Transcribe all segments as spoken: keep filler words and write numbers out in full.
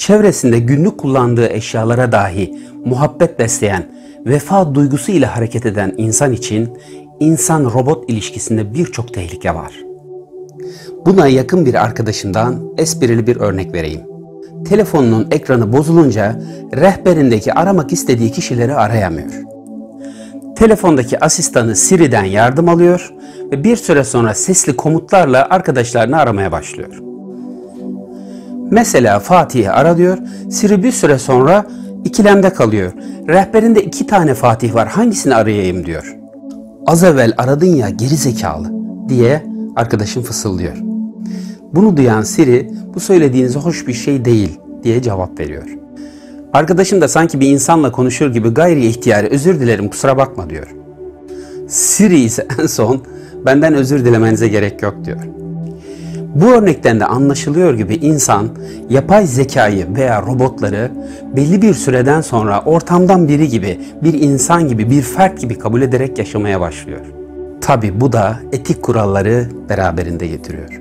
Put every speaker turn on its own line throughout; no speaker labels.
çevresinde günlük kullandığı eşyalara dahi muhabbet besleyen, vefa duygusu ile hareket eden insan için insan-robot ilişkisinde birçok tehlike var. Buna yakın bir arkadaşımdan esprili bir örnek vereyim. Telefonunun ekranı bozulunca rehberindeki aramak istediği kişileri arayamıyor. Telefondaki asistanı Siri'den yardım alıyor ve bir süre sonra sesli komutlarla arkadaşlarını aramaya başlıyor. Mesela Fatih'i ara diyor, Siri bir süre sonra ikilemde kalıyor. Rehberinde iki tane Fatih var, hangisini arayayım diyor. Az evvel aradın ya geri zekalı diye arkadaşım fısıldıyor. Bunu duyan Siri, bu söylediğiniz hoş bir şey değil diye cevap veriyor. Arkadaşım da sanki bir insanla konuşur gibi gayri ihtiyari özür dilerim kusura bakma diyor. Siri ise en son benden özür dilemenize gerek yok diyor. Bu örnekten de anlaşılıyor gibi insan yapay zekayı veya robotları belli bir süreden sonra ortamdan biri gibi, bir insan gibi, bir fert gibi kabul ederek yaşamaya başlıyor. Tabi bu da etik kuralları beraberinde getiriyor.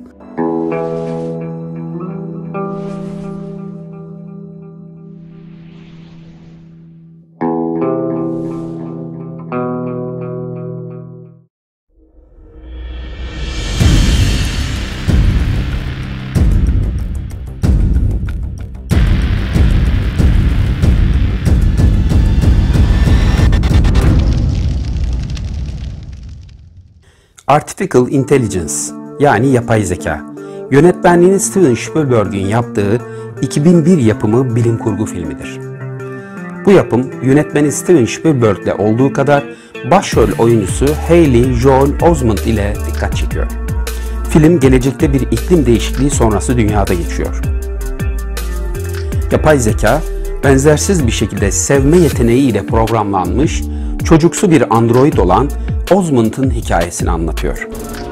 Artificial Intelligence yani yapay zeka, yönetmenliğini Steven Spielberg'in yaptığı iki bin bir yapımı bilim kurgu filmidir. Bu yapım yönetmeni Steven Spielberg'le olduğu kadar başrol oyuncusu Haley Joel Osment ile dikkat çekiyor. Film gelecekte bir iklim değişikliği sonrası dünyada geçiyor. Yapay zeka benzersiz bir şekilde sevme yeteneği ile programlanmış çocuksu bir android olan Osment'ın hikayesini anlatıyor.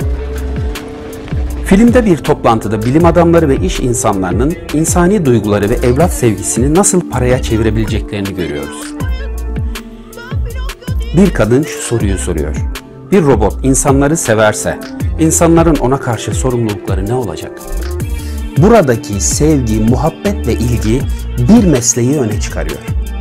Filmde bir toplantıda bilim adamları ve iş insanlarının insani duyguları ve evlat sevgisini nasıl paraya çevirebileceklerini görüyoruz. Bir kadın şu soruyu soruyor. Bir robot insanları severse, insanların ona karşı sorumlulukları ne olacak? Buradaki sevgi, muhabbet ve ilgi bir mesleği öne çıkarıyor.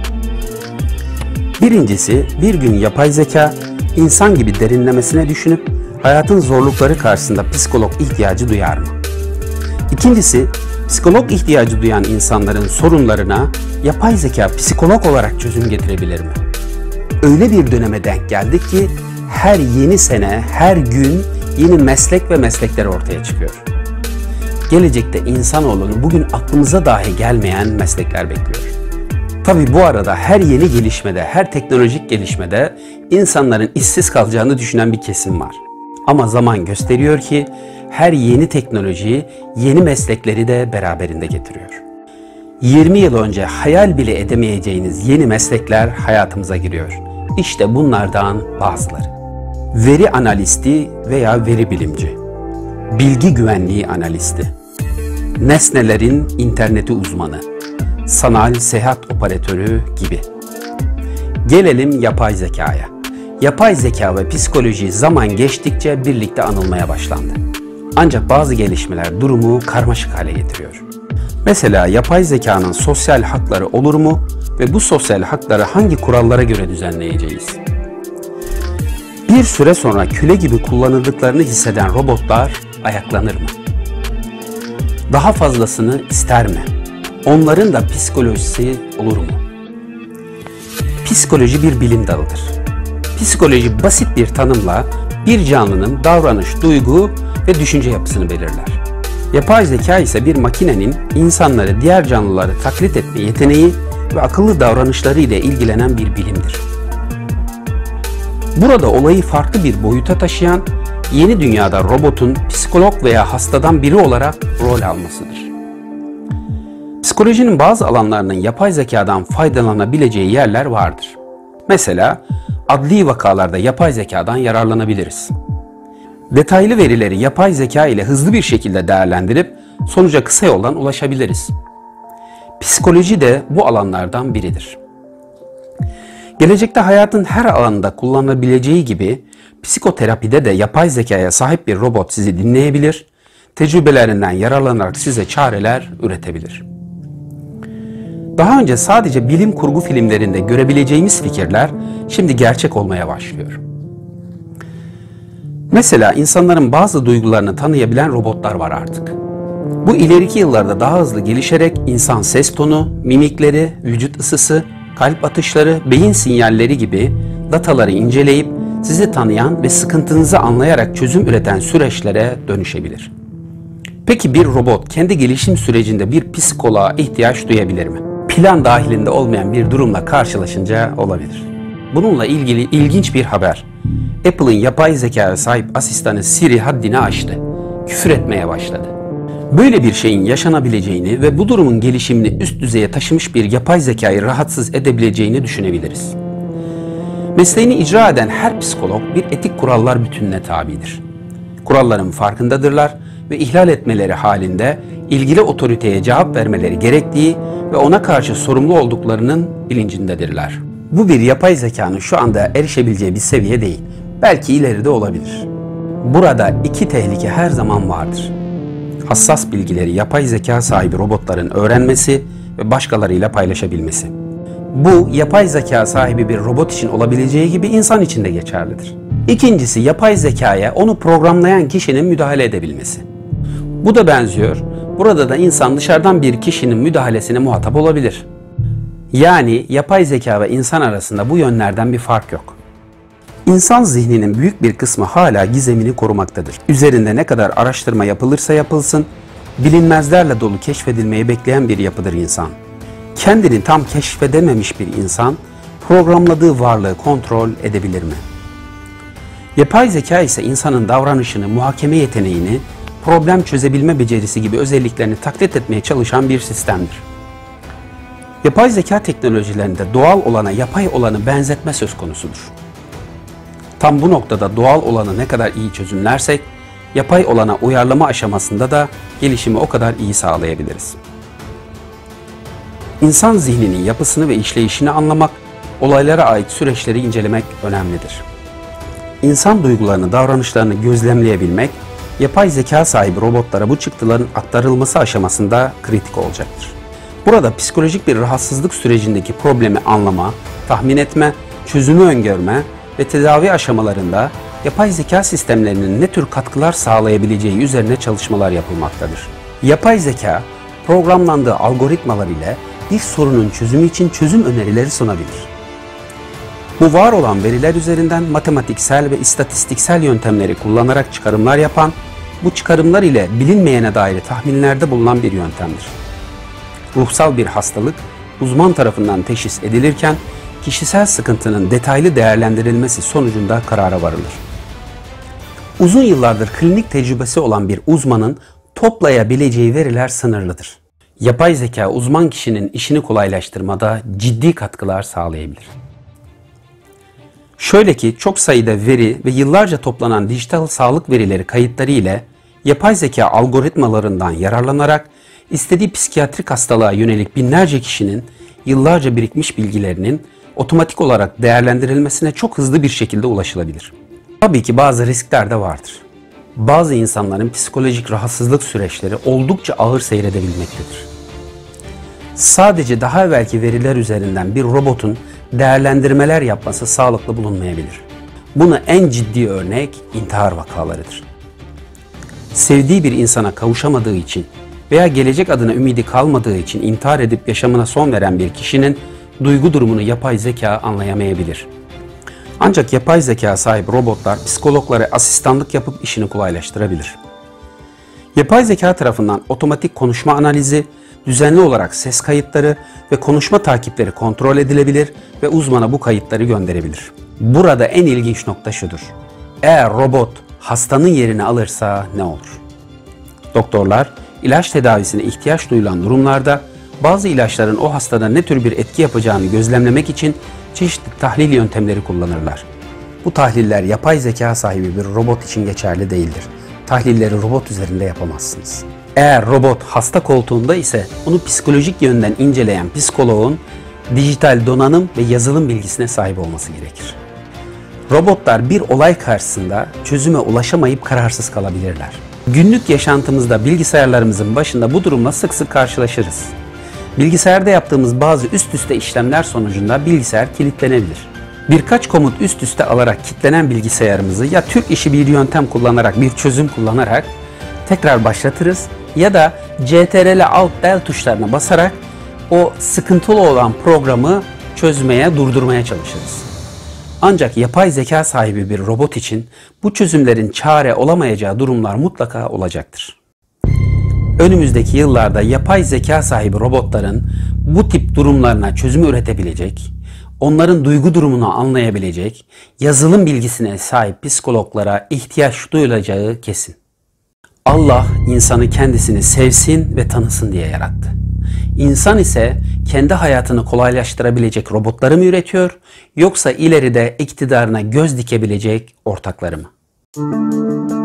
Birincisi, bir gün yapay zeka insan gibi derinlemesine düşünüp hayatın zorlukları karşısında psikolog ihtiyacı duyar mı? İkincisi, psikolog ihtiyacı duyan insanların sorunlarına yapay zeka psikolog olarak çözüm getirebilir mi? Öyle bir döneme denk geldik ki her yeni sene, her gün yeni meslek ve meslekler ortaya çıkıyor. Gelecekte insanoğlunu bugün aklımıza dahi gelmeyen meslekler bekliyor. Tabii bu arada her yeni gelişmede, her teknolojik gelişmede insanların işsiz kalacağını düşünen bir kesim var. Ama zaman gösteriyor ki her yeni teknoloji yeni meslekleri de beraberinde getiriyor. yirmi yıl önce hayal bile edemeyeceğiniz yeni meslekler hayatımıza giriyor. İşte bunlardan bazıları. Veri analisti veya veri bilimci, bilgi güvenliği analisti, nesnelerin interneti uzmanı, sanal seyahat operatörü gibi. Gelelim yapay zekaya. Yapay zeka ve psikoloji zaman geçtikçe birlikte anılmaya başlandı. Ancak bazı gelişmeler durumu karmaşık hale getiriyor. Mesela yapay zekanın sosyal hakları olur mu ve bu sosyal hakları hangi kurallara göre düzenleyeceğiz? Bir süre sonra köle gibi kullanıldıklarını hisseden robotlar ayaklanır mı? Daha fazlasını ister mi? Onların da psikolojisi olur mu? Psikoloji bir bilim dalıdır. Psikoloji basit bir tanımla bir canlının davranış, duygu ve düşünce yapısını belirler. Yapay zeka ise bir makinenin insanları, diğer canlıları taklit etme yeteneği ve akıllı davranışları ile ilgilenen bir bilimdir. Burada olayı farklı bir boyuta taşıyan, yeni dünyada robotun psikolog veya hastadan biri olarak rol almasıdır. Psikolojinin bazı alanlarının yapay zekadan faydalanabileceği yerler vardır. Mesela adli vakalarda yapay zekadan yararlanabiliriz. Detaylı verileri yapay zeka ile hızlı bir şekilde değerlendirip sonuca kısa yoldan ulaşabiliriz. Psikoloji de bu alanlardan biridir. Gelecekte hayatın her alanında kullanılabileceği gibi psikoterapide de yapay zekaya sahip bir robot sizi dinleyebilir, tecrübelerinden yararlanarak size çareler üretebilir. Daha önce sadece bilim kurgu filmlerinde görebileceğimiz fikirler şimdi gerçek olmaya başlıyor. Mesela insanların bazı duygularını tanıyabilen robotlar var artık. Bu ileriki yıllarda daha hızlı gelişerek insan ses tonu, mimikleri, vücut ısısı, kalp atışları, beyin sinyalleri gibi dataları inceleyip sizi tanıyan ve sıkıntınızı anlayarak çözüm üreten süreçlere dönüşebilir. Peki bir robot kendi gelişim sürecinde bir psikoloğa ihtiyaç duyabilir mi? Plan dahilinde olmayan bir durumla karşılaşınca olabilir. Bununla ilgili ilginç bir haber. Apple'ın yapay zekaya sahip asistanı Siri haddini aştı. Küfür etmeye başladı. Böyle bir şeyin yaşanabileceğini ve bu durumun gelişimini üst düzeye taşımış bir yapay zekayı rahatsız edebileceğini düşünebiliriz. Mesleğini icra eden her psikolog bir etik kurallar bütününe tabidir. Kuralların farkındadırlar ve ihlal etmeleri halinde ilgili otoriteye cevap vermeleri gerektiği ve ona karşı sorumlu olduklarının bilincindedirler. Bu bir yapay zekanın şu anda erişebileceği bir seviye değil. Belki ileride olabilir. Burada iki tehlike her zaman vardır. Hassas bilgileri yapay zeka sahibi robotların öğrenmesi ve başkalarıyla paylaşabilmesi. Bu, yapay zeka sahibi bir robot için olabileceği gibi insan için de geçerlidir. İkincisi, yapay zekaya onu programlayan kişinin müdahale edebilmesi. Bu da benziyor. Burada da insan dışarıdan bir kişinin müdahalesine muhatap olabilir. Yani yapay zeka ve insan arasında bu yönlerden bir fark yok. İnsan zihninin büyük bir kısmı hala gizemini korumaktadır. Üzerinde ne kadar araştırma yapılırsa yapılsın, bilinmezlerle dolu keşfedilmeyi bekleyen bir yapıdır insan. Kendini tam keşfedememiş bir insan, programladığı varlığı kontrol edebilir mi? Yapay zeka ise insanın davranışını, muhakeme yeteneğini, problem çözebilme becerisi gibi özelliklerini taklit etmeye çalışan bir sistemdir. Yapay zeka teknolojilerinde doğal olana yapay olanı benzetme söz konusudur. Tam bu noktada doğal olanı ne kadar iyi çözümlersek, yapay olana uyarlama aşamasında da gelişimi o kadar iyi sağlayabiliriz. İnsan zihninin yapısını ve işleyişini anlamak, olaylara ait süreçleri incelemek önemlidir. İnsan duygularını, davranışlarını gözlemleyebilmek, yapay zeka sahibi robotlara bu çıktıların aktarılması aşamasında kritik olacaktır. Burada psikolojik bir rahatsızlık sürecindeki problemi anlama, tahmin etme, çözümü öngörme ve tedavi aşamalarında yapay zeka sistemlerinin ne tür katkılar sağlayabileceği üzerine çalışmalar yapılmaktadır. Yapay zeka, programlandığı algoritmalar ile bir sorunun çözümü için çözüm önerileri sunabilir. Bu var olan veriler üzerinden matematiksel ve istatistiksel yöntemleri kullanarak çıkarımlar yapan, bu çıkarımlar ile bilinmeyene dair tahminlerde bulunan bir yöntemdir. Ruhsal bir hastalık uzman tarafından teşhis edilirken, kişisel sıkıntının detaylı değerlendirilmesi sonucunda karara varılır. Uzun yıllardır klinik tecrübesi olan bir uzmanın toplayabileceği veriler sınırlıdır. Yapay zeka uzman kişinin işini kolaylaştırmada ciddi katkılar sağlayabilir. Şöyle ki çok sayıda veri ve yıllarca toplanan dijital sağlık verileri kayıtları ile yapay zeka algoritmalarından yararlanarak istediği psikiyatrik hastalığa yönelik binlerce kişinin yıllarca birikmiş bilgilerinin otomatik olarak değerlendirilmesine çok hızlı bir şekilde ulaşılabilir. Tabii ki bazı riskler de vardır. Bazı insanların psikolojik rahatsızlık süreçleri oldukça ağır seyredebilmektedir. Sadece daha evvelki veriler üzerinden bir robotun değerlendirmeler yapması sağlıklı bulunmayabilir. Buna en ciddi örnek intihar vakalarıdır. Sevdiği bir insana kavuşamadığı için veya gelecek adına ümidi kalmadığı için intihar edip yaşamına son veren bir kişinin duygu durumunu yapay zeka anlayamayabilir. Ancak yapay zeka sahip robotlar psikologlara asistanlık yapıp işini kolaylaştırabilir. Yapay zeka tarafından otomatik konuşma analizi, düzenli olarak ses kayıtları ve konuşma takipleri kontrol edilebilir ve uzmana bu kayıtları gönderebilir. Burada en ilginç nokta şudur. Eğer robot hastanın yerini alırsa ne olur? Doktorlar, ilaç tedavisine ihtiyaç duyulan durumlarda bazı ilaçların o hastada ne tür bir etki yapacağını gözlemlemek için çeşitli tahlil yöntemleri kullanırlar. Bu tahliller yapay zeka sahibi bir robot için geçerli değildir. Tahlilleri robot üzerinde yapamazsınız. Eğer robot hasta koltuğunda ise onu psikolojik yönden inceleyen psikoloğun dijital donanım ve yazılım bilgisine sahip olması gerekir. Robotlar bir olay karşısında çözüme ulaşamayıp kararsız kalabilirler. Günlük yaşantımızda bilgisayarlarımızın başında bu durumla sık sık karşılaşırız. Bilgisayarda yaptığımız bazı üst üste işlemler sonucunda bilgisayar kilitlenebilir. Birkaç komut üst üste alarak kilitlenen bilgisayarımızı ya Türk işi bir yöntem kullanarak, bir çözüm kullanarak tekrar başlatırız ya da Ctrl Alt Del tuşlarına basarak o sıkıntılı olan programı çözmeye, durdurmaya çalışırız. Ancak yapay zeka sahibi bir robot için bu çözümlerin çare olamayacağı durumlar mutlaka olacaktır. Önümüzdeki yıllarda yapay zeka sahibi robotların bu tip durumlarına çözüm üretebilecek, onların duygu durumunu anlayabilecek, yazılım bilgisine sahip psikologlara ihtiyaç duyulacağı kesin. Allah insanı kendisini sevsin ve tanısın diye yarattı. İnsan ise kendi hayatını kolaylaştırabilecek robotları mı üretiyor, yoksa ileride iktidarına göz dikebilecek ortakları mı?